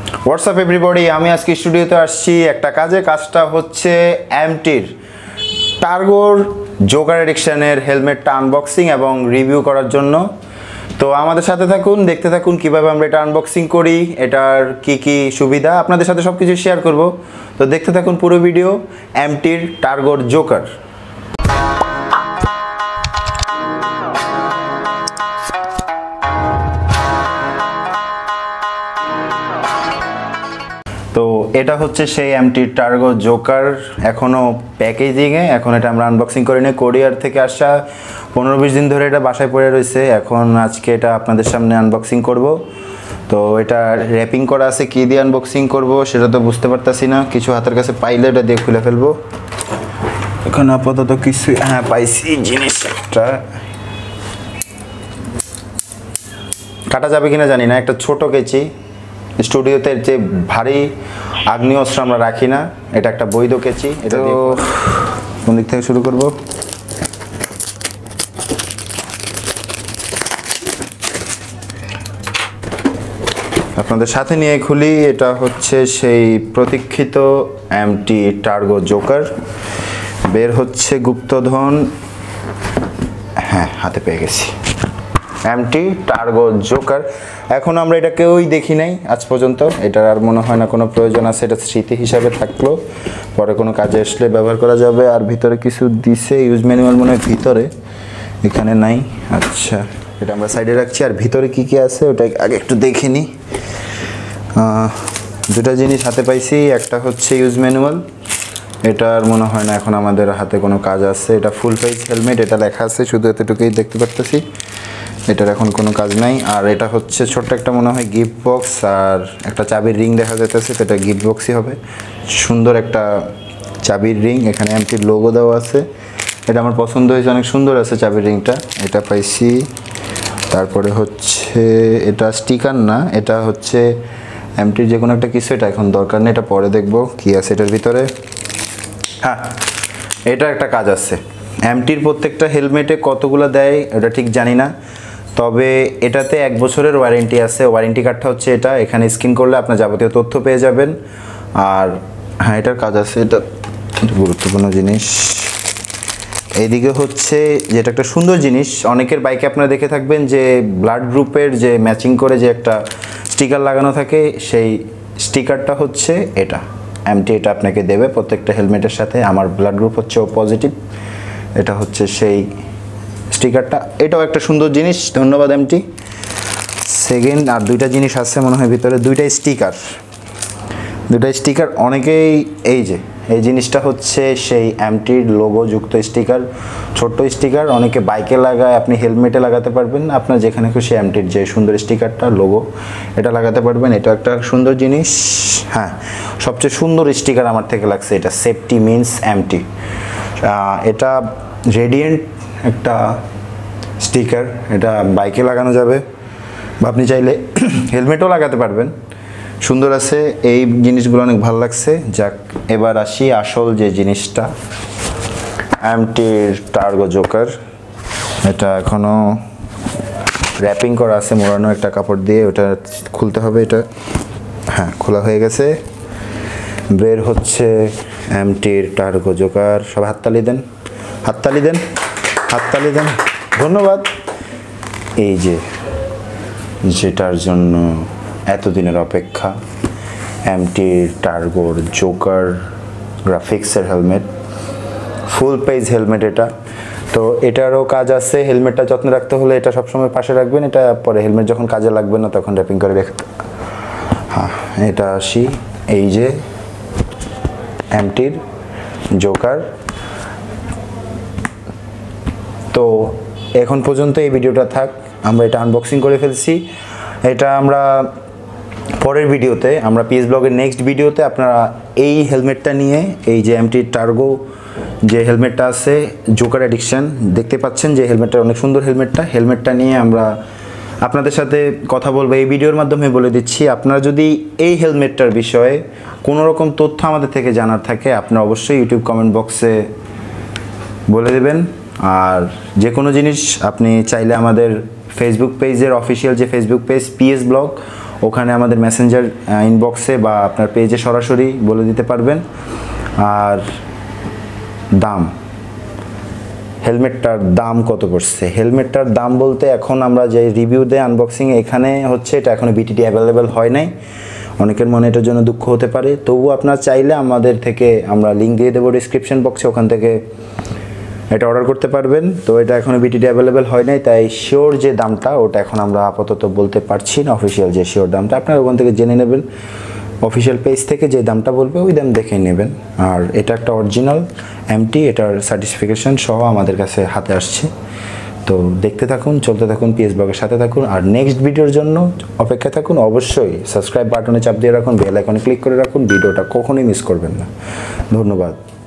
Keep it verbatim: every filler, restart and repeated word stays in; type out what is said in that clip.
WhatsApp everybody, আমি আজকে স্টুডিওতে আসছি একটা কাজে। কাজটা হচ্ছে এমটির টার্গোর জোকার এডিকশনের হেলমেটটা আনবক্সিং এবং রিভিউ করার জন্য। তো আমাদের সাথে থাকুন, দেখতে থাকুন কিভাবে আমরা এটা আনবক্সিং করি, এটার কি কি সুবিধা আপনাদের সাথে সব কিছু শেয়ার করব। তো দেখতে থাকুন পুরো ভিডিও এমটির টার্গোর জোকার। তো এটা হচ্ছে সেই এমটির টার্গো জোকার, এখনও প্যাকেজিংয়ে, এখন এটা আমরা আনবক্সিং করে নিই। কোরিয়ার থেকে আসা, পনেরো বিশ দিন ধরে এটা বাসায় পড়ে রয়েছে। এখন আজকে এটা আপনাদের সামনে আনবক্সিং করব। তো এটা র্যাপিং করা আছে, কী দিয়ে আনবক্সিং করব সেটা তো বুঝতে পারতাছি না। কিছু হাতের কাছে পাইলে এটা দিয়ে খুলে ফেলবো। এখন আপাতত কিছু, হ্যাঁ পাইছি জিনিস একটা। কাটা যাবে কিনা জানি না, একটা ছোট কেচি। স্টুডিওতে যে ভারী আগ্নেয় অস্ত্র আমরা রাখি না, এটা একটা বৈধ কেচি। এটা কোন দিক থেকে শুরু করব? আপনাদের সাথে নিয়ে খুলি। এটা হচ্ছে সেই প্রতীক্ষিত এমটি টার্গো জোকার। বের হচ্ছে গুপ্তধন, হ্যাঁ হাতে পেয়ে গেছি এমটি টার্গো জোকার। এখন আমরা এটা কেউই দেখি নাই আজ পর্যন্ত, এটার আর মনে হয় না কোনো প্রয়োজন আছে। এটা স্মৃতি হিসাবে থাকলো, পরে কোনো কাজে আসলে ব্যবহার করা যাবে। আর ভিতরে কিছু দিছে, ইউজ ম্যানুয়াল মনে হয় ভিতরে, এখানে নাই। আচ্ছা, এটা আমরা সাইডে রাখছি। আর ভিতরে কি কি আছে ওটা আগে একটু দেখে নিই। দুটা জিনিস হাতে পাইছি, একটা হচ্ছে ইউজ ম্যানুয়াল। এটার মনে হয় না এখন আমাদের হাতে কোনো কাজ আছে। এটা ফুল সাইজ হেলমেট, এটা লেখা আছে, শুধু এতটুকুই দেখতে পারতেছি। এটার এখন কোনো কাজ নাই। আর এটা হচ্ছে ছোট্ট একটা মনে হয় গিফট বক্স, আর একটা চাবির রিং দেখা যাইতেছে, তো এটা গিফট বক্সই হবে। সুন্দর একটা চাবির রিং, এখানে এমটির লোগো দেওয়া আছে। এটা আমার পছন্দ হয়েছে, অনেক সুন্দর আছে চাবির রিংটা। এটা পাইছি। তারপরে হচ্ছে এটা স্টিকার না, এটা হচ্ছে এমটির যে কোনো একটা কিছু, এটা এখন দরকার নেই, এটা পরে দেখবো কি আছে এটার ভিতরে। হ্যাঁ, এটা একটা কাজ আছে। এমটির প্রত্যেকটা হেলমেটে কতগুলো দেয় এটা ঠিক জানি না, তবে এটাতে এক বছরের ওয়ারেন্টি আছে। ওয়ারেন্টি কার্ডটা হচ্ছে এটা, এখানে স্ক্যান করলে আপনার যাবতীয় তথ্য পেয়ে যাবেন। আর হ্যাঁ, এটার কাজ আছে, এটা গুরুত্বপূর্ণ জিনিস। এইদিকে হচ্ছে যেটা একটা সুন্দর জিনিস, অনেকের বাইকে আপনারা দেখে থাকবেন যে ব্লাড গ্রুপের যে ম্যাচিং করে যে একটা স্টিকার লাগানো থাকে, সেই স্টিকারটা হচ্ছে এটা। এমটি এটা আপনাকে দেবে প্রত্যেকটা হেলমেটের সাথে। আমার ব্লাড গ্রুপ হচ্ছে ও পজিটিভ, এটা হচ্ছে সেই স্টিকারটা। এটাও একটা সুন্দর জিনিস, ধন্যবাদ এমটি। সেকেন্ড, আর দুইটা জিনিস আছে মনে হয় ভিতরে, দুইটাই স্টিকার। দুইটা স্টিকার অনেকেই, এই যে এই জিনিসটা হচ্ছে সেই এমটির লোগো যুক্ত স্টিকার, ছোট্ট স্টিকার। অনেকে বাইকে লাগায়, আপনি হেলমেটে লাগাতে পারবেন। আপনার যেখানে খুশি এমটির যে সুন্দর স্টিকারটা, লোগো, এটা লাগাতে পারবেন। এটা একটা সুন্দর জিনিস। হ্যাঁ, সবচেয়ে সুন্দর স্টিকার আমার থেকে লাগছে এটা, সেফটি মিনস এমটি। এটা রেডিয়েন্ট একটা স্টিকার, এটা বাইকে লাগানো যাবে বা আপনি চাইলে হেলমেটও লাগাতে পারবেন। সুন্দর আছে, এই জিনিসগুলো অনেক ভালো লাগছে। যাক, এবার আসি আসল যে জিনিসটা, এমটির টার্গো জোকার। এটা এখনও র্যাপিং করা আছে, মোড়ানো একটা কাপড় দিয়ে, ওটা খুলতে হবে। এটা হ্যাঁ খোলা হয়ে গেছে। বের হচ্ছে এমটির টার্গো জোকার। সব হাততালি দেন, হাততালি দেন, হাততালি দেন, ধন্যবাদ। এই যে যেটার জন্য এতদিনের অপেক্ষা, এমটির টার্গোর জোকার গ্রাফিক্সের হেলমেট, ফুল পেজ হেলমেট এটা। তো এটারও কাজ আছে, হেলমেটটা যত্ন রাখতে হলে এটা সবসময় পাশে রাখবেন। এটা পরে হেলমেট যখন কাজে লাগবে না তখন র্যাপিং করে রেখে। হ্যাঁ, এটা আসি, এই যে এমটির জোকার। তো এখন পর্যন্ত এই ভিডিওটা থাক, আমরা এটা আনবক্সিং করে ফেলছি। এটা আমরা পরের ভিডিওতে, আমরা পিএস ব্লগের নেক্সট ভিডিওতে আপনারা এই হেলমেটটা নিয়ে, এই যে এমটি টার্গো যে হেলমেটটা আছে জোকার এডিকশন, দেখতে পাচ্ছেন যে হেলমেটটা অনেক সুন্দর। হেলমেটটা হেলমেটটা নিয়ে আমরা আপনাদের সাথে কথা বলবো এই ভিডিওর মাধ্যমে। বলে দিচ্ছি, আপনারা যদি এই হেলমেটটার বিষয়ে কোনো রকম তথ্য আমাদের থেকে জানার থাকে, আপনারা অবশ্যই ইউটিউব কমেন্ট বক্সে বলে দেবেন। আর যে কোনো জিনিস আপনি চাইলে আমাদের ফেসবুক পেজের অফিসিয়াল যে ফেসবুক পেজ পিএস ব্লগ, ওখানে আমাদের মেসেঞ্জার ইনবক্সে বা আপনার পেজে সরাসরি বলে দিতে পারবেন। আর দাম, হেলমেটটার দাম কত পড়ছে? হেলমেটটার দাম বলতে এখন আমরা যে রিভিউ দেয় আনবক্সিং এখানে হচ্ছে, এটা এখনও বিটিটি অ্যাভেলেবেল হয় নাই। অনেকের মনে এটার জন্য দুঃখ হতে পারে, তবুও আপনার চাইলে আমাদের থেকে আমরা লিঙ্ক দিয়ে দেবো ডিসক্রিপশন বক্সে, ওখান থেকে এটা অর্ডার করতে পারবেন। তো এটা এখনও বিটিটি অ্যাভেলেবেল হয় নাই, তাই শিওর যে দামটা ওটা এখন আমরা আপাতত বলতে পারছি না। অফিসিয়াল যে শিওর দামটা আপনারা ওখান থেকে জেনে নেবেন, অফিসিয়াল পেজ থেকে যে দামটা বলবে ওই দাম দেখে নেবেন। আর এটা একটা অরিজিনাল এমটি, এটার সার্টিফিকেশন সহ আমাদের কাছে হাতে আসছে। তো দেখতে থাকুন, চলতে থাকুন, পিএস ব্লগের সাথে থাকুন। আর নেক্সট ভিডিওর জন্য অপেক্ষা থাকুন। অবশ্যই সাবস্ক্রাইব বাটনে চাপ দিয়ে রাখুন, বেল আইকনে ক্লিক করে রাখুন, ভিডিওটা কখনোই মিস করবেন না। ধন্যবাদ।